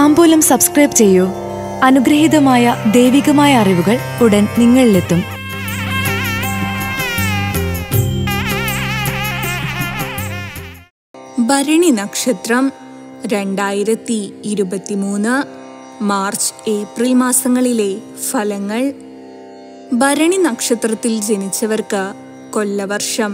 താംബൂലം subscribe ചെയ്യൂ. അനുഗ്രഹീതമായ ദൈവികമായ അറിവുകൾ ഉടൻ നിങ്ങളിലെത്തും. ഭരണി നക്ഷത്രം 2023 മാർച്ച് ഏപ്രിൽ മാസങ്ങളിലെ ഫലങ്ങൾ. ഭരണി നക്ഷത്രത്തിൽ ജനിച്ചവർക്ക് കൊല്ലവർഷം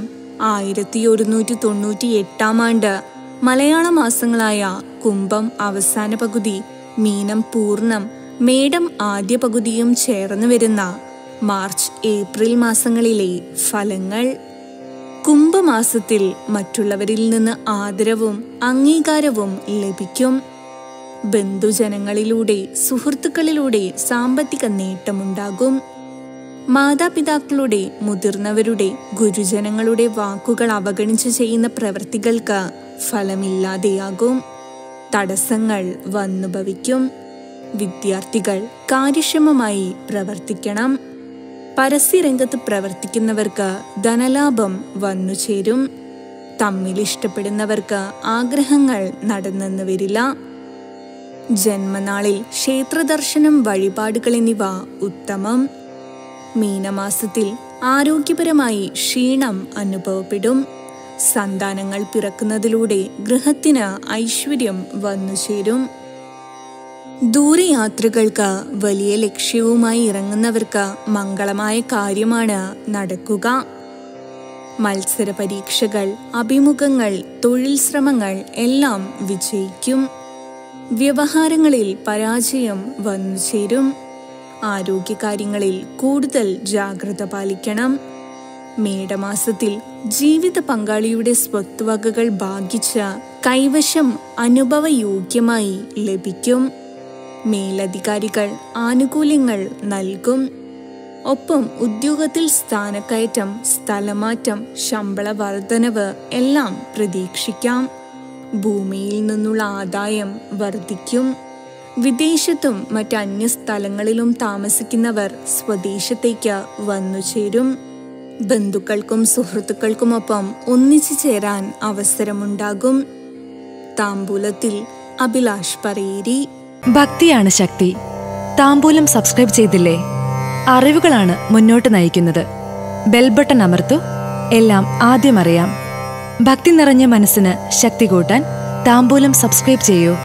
1198 ആണ്ട്, മലയാള മാസങ്ങളായ കുംഭം അവസാന പകുതി, മീനം പൂർണ്ണം, മേടം ആദ്യ പകുതിയും ചേർന്ന് വരുന്ന മാർച്ച് ഏപ്രിൽ മാസങ്ങളിലെ ഫലങ്ങൾ. കുംഭമാസത്തിൽ മറ്റുള്ളവരിൽ നിന്ന് ആദരവും അംഗീകാരവും ലഭിക്കും. ബന്ധുജനങ്ങളിലൂടെ, സുഹൃത്തുക്കളിലൂടെ സാമ്പത്തിക നേട്ടമുണ്ടാകും. മാതാപിതാക്കളുടെ, മുതിർന്നവരുടെ, ഗുരുജനങ്ങളുടെ വാക്കുകൾ അവഗണിച്ച് ചെയ്യുന്ന പ്രവൃത്തികൾക്ക് ഫലമില്ലാതെയാകും. തടസ്സങ്ങൾ വന്നുഭവിക്കും. വിദ്യാർത്ഥികൾ കാര്യക്ഷമമായി പ്രവർത്തിക്കണം. പരസ്യരംഗത്ത് പ്രവർത്തിക്കുന്നവർക്ക് ധനലാഭം വന്നുചേരും. തമ്മിൽ ഇഷ്ടപ്പെടുന്നവർക്ക് ആഗ്രഹങ്ങൾ നടന്നെന്ന് വരില്ല. ജന്മനാളിൽ ക്ഷേത്രദർശനം, വഴിപാടുകൾ എന്നിവ ഉത്തമം. മീനമാസത്തിൽ ആരോഗ്യപരമായി ക്ഷീണം അനുഭവപ്പെടും. സന്താനങ്ങൾ പിറക്കുന്നതിലൂടെ ഗൃഹത്തിന് ഐശ്വര്യം വന്നുചേരും. ദൂരയാത്രകൾക്ക് വലിയ ലക്ഷ്യവുമായി ഇറങ്ങുന്നവർക്ക് മംഗളമായ കാര്യമാണ് നടക്കുക. മത്സര പരീക്ഷകൾ, അഭിമുഖങ്ങൾ, തൊഴിൽ ശ്രമങ്ങൾ എല്ലാം വിജയിക്കും. വ്യവഹാരങ്ങളിൽ പരാജയം വന്നുചേരും. ആരോഗ്യകാര്യങ്ങളിൽ കൂടുതൽ ജാഗ്രത പാലിക്കണം. മേടമാസത്തിൽ ജീവിത പങ്കാളിയുടെ സ്വത്തുവകകൾ ഭാഗിച്ച കൈവശം അനുഭവയോഗ്യമായി ലഭിക്കും. മേലധികാരികൾ ആനുകൂല്യങ്ങൾ നൽകും. ഒപ്പം ഉദ്യോഗത്തിൽ സ്ഥാനക്കയറ്റം, സ്ഥലമാറ്റം, ശമ്പള വർധനവ് എല്ലാം പ്രതീക്ഷിക്കാം. ഭൂമിയിൽ നിന്നുള്ള ആദായം വർദ്ധിക്കും. വിദേശത്തും മറ്റ് അന്യസ്ഥലങ്ങളിലും താമസിക്കുന്നവർ സ്വദേശത്തേക്ക് വന്നുചേരും. ബന്ധുക്കൾക്കും സുഹൃത്തുക്കൾക്കുമൊപ്പം ഒന്നിച്ചു ചേരാൻ അവസരമുണ്ടാകും. താംബൂലത്തിൽ അഭിലാഷ് പറയേരി. ഭക്തിയാണ് ശക്തി. താംബൂലം സബ്സ്ക്രൈബ് ചെയ്തില്ലേ? അറിവുകളാണ് മുന്നോട്ട് നയിക്കുന്നത്. ബെൽ ബട്ടൺ അമർത്തു. എല്ലാം ആദ്യം അറിയാം. ഭക്തി നിറഞ്ഞ മനസ്സിന് ശക്തി കൂട്ടാൻ താംബൂലം സബ്സ്ക്രൈബ് ചെയ്യൂ.